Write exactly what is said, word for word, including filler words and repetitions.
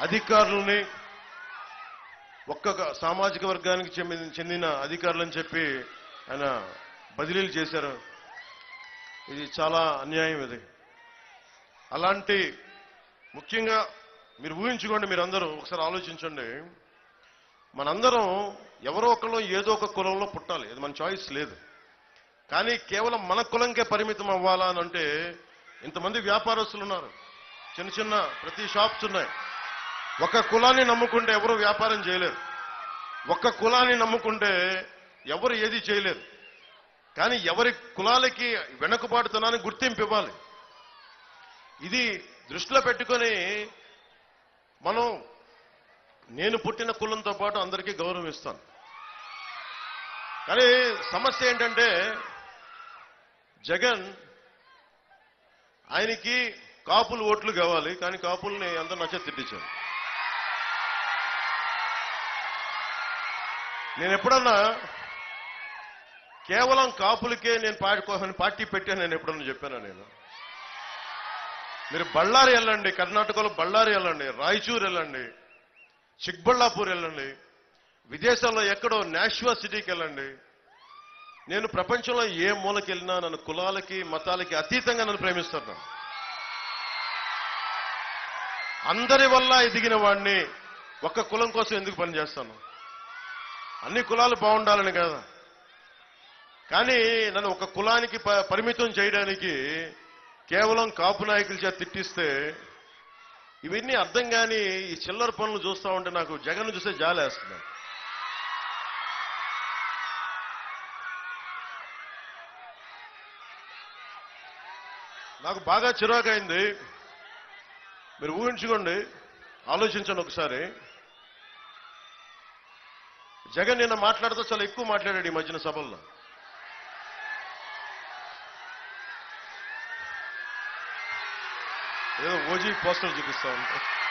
అధికారులని ఒక్కొక్క సామాజిక వర్గానికి చెందిన అధికారులని చెప్పి ఆయన బదిలీలు చేశారు. ఇది చాలా అన్యాయం. ఇది అలాంటి ముఖ్యంగా మీరు ఊహించుకోండి, మీరందరూ ఒకసారి ఆలోచించండి. మనందరం ఎవరో ఒకళ్ళు ఏదో ఒక కులంలో పుట్టాలి, అది మన చాయిస్ లేదు. కానీ కేవలం మన కులంకే పరిమితం అవ్వాలా అని అంటే ఇంతమంది వ్యాపారస్తులు ఉన్నారు, చిన్న చిన్న ప్రతి షాప్స్ ఉన్నాయి. ఒక కులాన్ని నమ్ముకుంటే ఎవరు వ్యాపారం చేయలేరు, ఒక్క కులాన్ని నమ్ముకుంటే ఎవరు ఏది చేయలేరు. కానీ ఎవరి కులాలకి వెనుకబాటుతనాన్ని గుర్తింపు ఇవ్వాలి. ఇది దృష్టిలో పెట్టుకొని మనం నేను పుట్టిన కులంతో పాటు అందరికీ గౌరవం ఇస్తాను. కానీ సమస్య ఏంటంటే జగన్ ఆయనకి కాపులు ఓట్లు కావాలి, కానీ కాపుల్ని అందరూ నచ్చ తిట్టించారు. నేను ఎప్పుడన్నా కేవలం కాపులకే నేను పార్టీ పార్టీ పెట్టాను నేను ఎప్పుడన్నా చెప్పానా? నేను మీరు బళ్ళారి వెళ్ళండి, కర్ణాటకలో బళ్ళారి వెళ్ళండి, రాయచూరు వెళ్ళండి, చిక్బళ్ళాపూర్ వెళ్ళండి, విదేశాల్లో ఎక్కడో నాష్వా సిటీకి వెళ్ళండి. నేను ప్రపంచంలో ఏ మూలకి వెళ్ళినా నన్ను కులాలకి మతాలకి అతీతంగా నన్ను ప్రేమిస్తాను. అందరి వల్ల ఎదిగిన వాడిని ఒక్క కులం కోసం ఎందుకు పనిచేస్తాను? అన్ని కులాలు బాగుండాలని కదా. కానీ నన్ను ఒక కులానికి పరిమితం చేయడానికి కేవలం కాపు నాయకుల చేత తిట్టిస్తే ఇవన్నీ అర్థం కాని ఈ చిల్లర పనులు చూస్తూ ఉంటే నాకు జగన్ చూస్తే జాలేస్తుంది. నాకు బాగా చిరాకైంది. మీరు ఊహించుకోండి, ఆలోచించండి ఒకసారి. జగన్ నిన్న మాట్లాడుతూ చాలా ఎక్కువ మాట్లాడాడు ఈ మధ్యన సభల్లో. ఏదో ఓజీ పోస్టర్ చూపిస్తా ఉంటా.